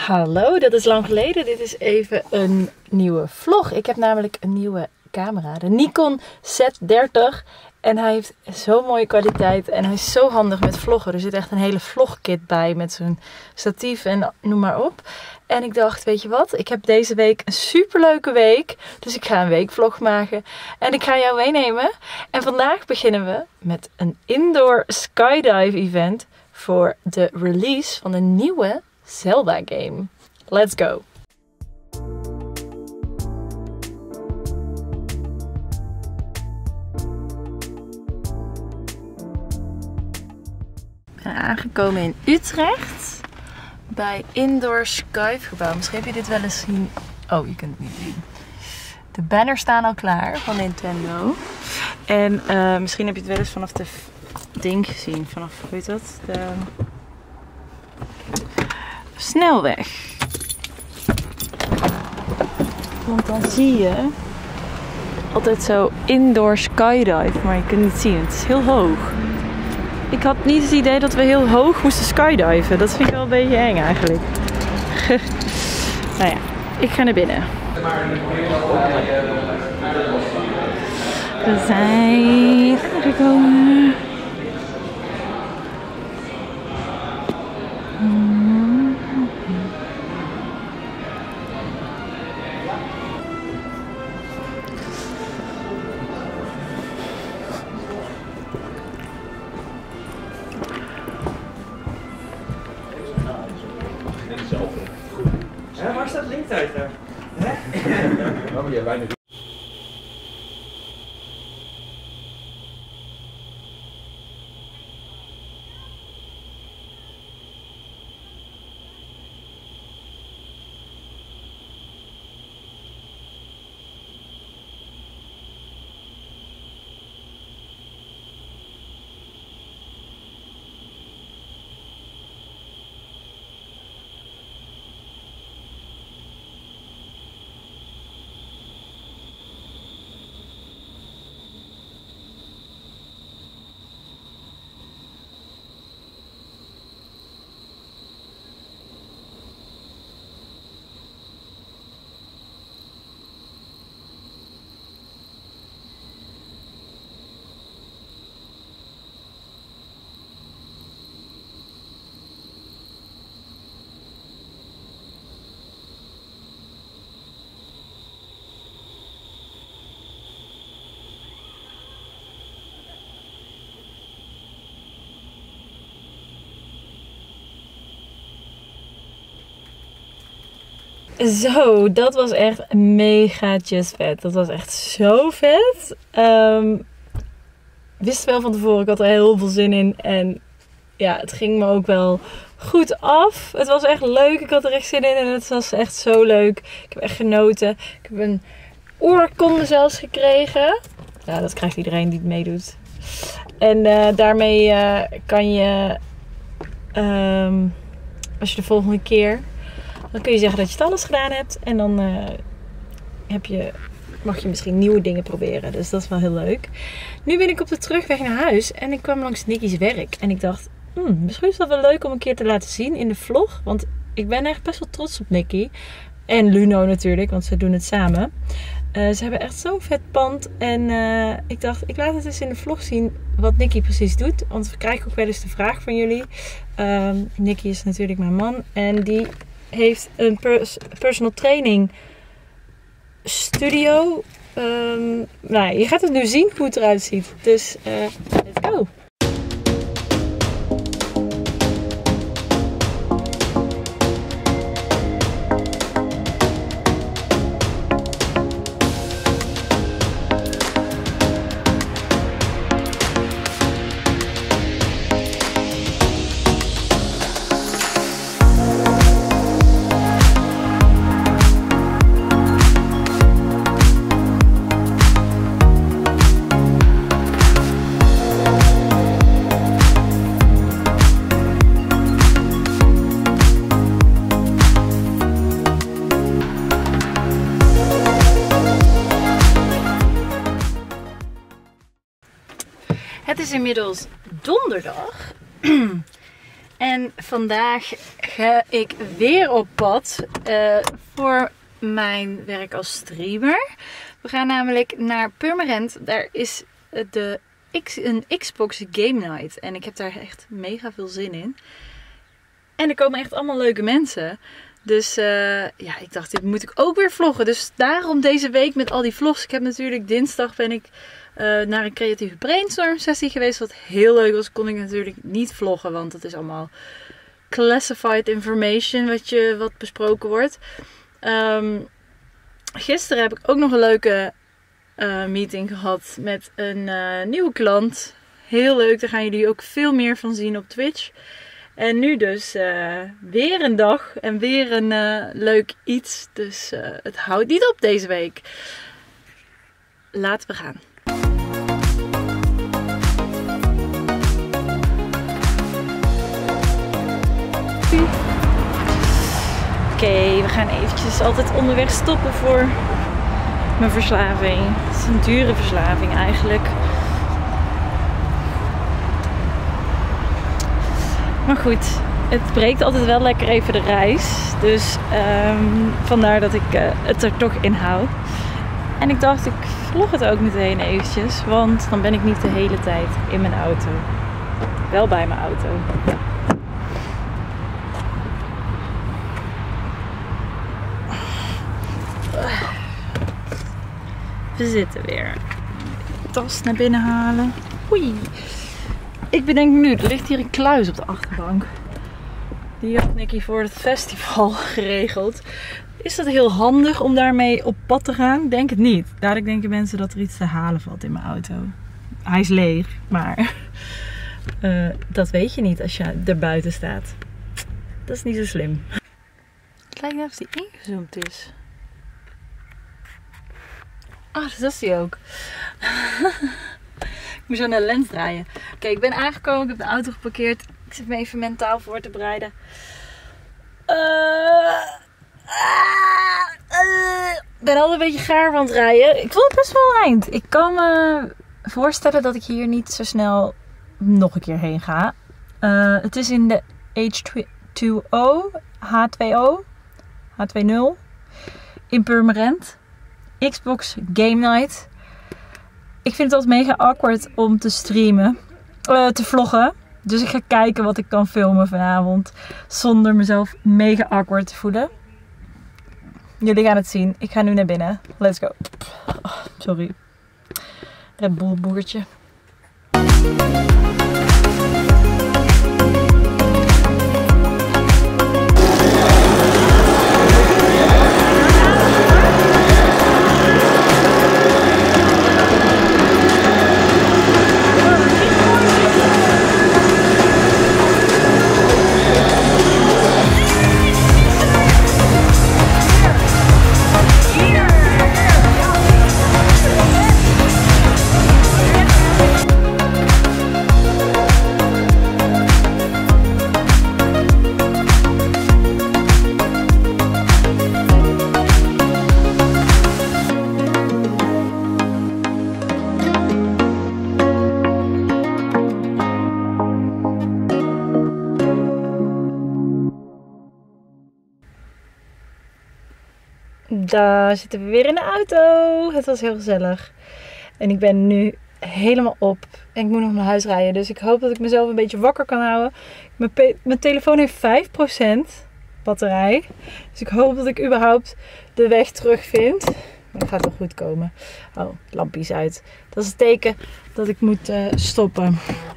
Hallo, dat is lang geleden. Dit is even een nieuwe vlog. Ik heb namelijk een nieuwe camera, de Nikon Z30. En hij heeft zo'n mooie kwaliteit en hij is zo handig met vloggen. Er zit echt een hele vlogkit bij met zo'n statief en noem maar op. En ik dacht, weet je wat? Ik heb deze week een superleuke week. Dus ik ga een weekvlog maken. En ik ga jou meenemen. En vandaag beginnen we met een indoor skydive event voor de release van een nieuwe Zelda game. Let's go! Ik ben aangekomen in Utrecht bij Indoor Skydive gebouw. Misschien heb je dit wel eens zien. Oh, je kunt het niet zien. De banners staan al klaar van Nintendo. En misschien heb je het wel eens vanaf de ding gezien. Vanaf, hoe heet dat? De snelweg. Want dan zie je altijd zo indoor skydive, maar je kunt het niet zien. Het is heel hoog. Ik had niet het idee dat we heel hoog moesten skydiven. Dat vind ik wel een beetje eng eigenlijk. Nou ja, ik ga naar binnen. We zijn aangekomen. Waar staat Linktijd daar? Dan moet je bijna doen. Zo, dat was echt mega just vet. Dat was echt zo vet. Wist wel van tevoren, ik had er heel veel zin in. En ja, het ging me ook wel goed af. Het was echt leuk, ik had er echt zin in en het was echt zo leuk. Ik heb echt genoten. Ik heb een oorkonde zelfs gekregen. Ja, dat krijgt iedereen die het meedoet. En daarmee kan je, als je de volgende keer... Dan kun je zeggen dat je het alles gedaan hebt. En dan mag je misschien nieuwe dingen proberen. Dus dat is wel heel leuk. Nu ben ik op de terugweg naar huis. En ik kwam langs Nicky's werk. En ik dacht, misschien is dat wel leuk om een keer te laten zien in de vlog. Want ik ben echt best wel trots op Nicky. En Luno natuurlijk, want ze doen het samen. Ze hebben echt zo'n vet pand. En ik dacht, ik laat het eens in de vlog zien wat Nicky precies doet. Want we krijgen ook wel eens de vraag van jullie. Nicky is natuurlijk mijn man. En die heeft een personal training studio. Nou, je gaat het nu zien hoe het eruit ziet. Dus let's go! Het is inmiddels donderdag. En vandaag ga ik weer op pad voor mijn werk als streamer. We gaan namelijk naar Purmerend. Daar is een Xbox Game Night. En ik heb daar echt mega veel zin in. En er komen echt allemaal leuke mensen. Dus ja, ik dacht, dit moet ik ook weer vloggen. Dus daarom deze week met al die vlogs. Ik heb natuurlijk dinsdag ben ik naar een creatieve brainstorm sessie geweest. Wat heel leuk was. Kon ik natuurlijk niet vloggen. Want het is allemaal classified information wat besproken wordt. Gisteren heb ik ook nog een leuke meeting gehad met een nieuwe klant. Heel leuk. Daar gaan jullie ook veel meer van zien op Twitch. En nu dus weer een dag en weer een leuk iets. Dus het houdt niet op deze week. Laten we gaan. Oké, we gaan eventjes altijd onderweg stoppen voor mijn verslaving. Het is een dure verslaving eigenlijk. Maar goed, het breekt altijd wel lekker even de reis. Dus vandaar dat ik het er toch in hou. En ik dacht, ik vlog het ook meteen eventjes. Want dan ben ik niet de hele tijd in mijn auto. Wel bij mijn auto. We zitten weer. Tas naar binnen halen. Oei. Ik bedenk nu, er ligt hier een kluis op de achterbank. Die had Nicky voor het festival geregeld. Is dat heel handig om daarmee op pad te gaan? Denk het niet. Dadelijk denken mensen dat er iets te halen valt in mijn auto. Hij is leeg, maar dat weet je niet als je er buiten staat. Dat is niet zo slim. Het lijkt net of die ingezoomd is. Ah, dat is die ook. Ik moet zo naar de lens draaien. Oké, ik ben aangekomen. Ik heb de auto geparkeerd. Ik zit me even mentaal voor te bereiden. Ik ben al een beetje gaar van het rijden. Ik voel het best wel eind. Ik kan me voorstellen dat ik hier niet zo snel nog een keer heen ga. Het is in de H2O in Purmerend. Xbox Game Night. Ik vind het altijd mega awkward om te streamen. Te vloggen. Dus ik ga kijken wat ik kan filmen vanavond. Zonder mezelf mega awkward te voelen. Jullie gaan het zien. Ik ga nu naar binnen. Let's go. Oh, sorry. Red Bull boertje. Daar zitten we weer in de auto. Het was heel gezellig. En ik ben nu helemaal op. En ik moet nog naar huis rijden. Dus ik hoop dat ik mezelf een beetje wakker kan houden. Mijn telefoon heeft 5% batterij. Dus ik hoop dat ik überhaupt de weg terugvind. Maar het gaat toch goed komen. Oh, lampjes uit. Dat is het teken dat ik moet stoppen.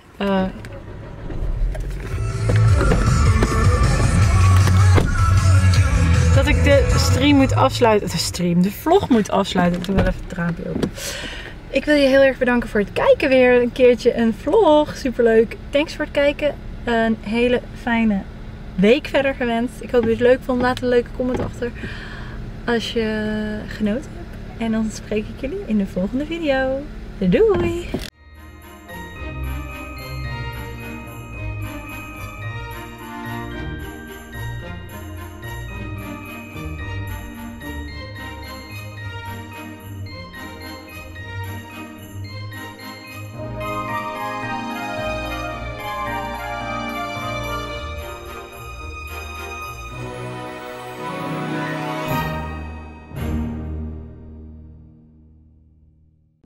Dat ik de stream moet afsluiten. De vlog moet afsluiten. Ik doe wel even het raampje open. Ik wil je heel erg bedanken voor het kijken weer. Een keertje een vlog. Superleuk. Thanks voor het kijken. Een hele fijne week verder gewenst. Ik hoop dat je het leuk vond. Laat een leuke comment achter als je genoten hebt. En dan spreek ik jullie in de volgende video. Doei!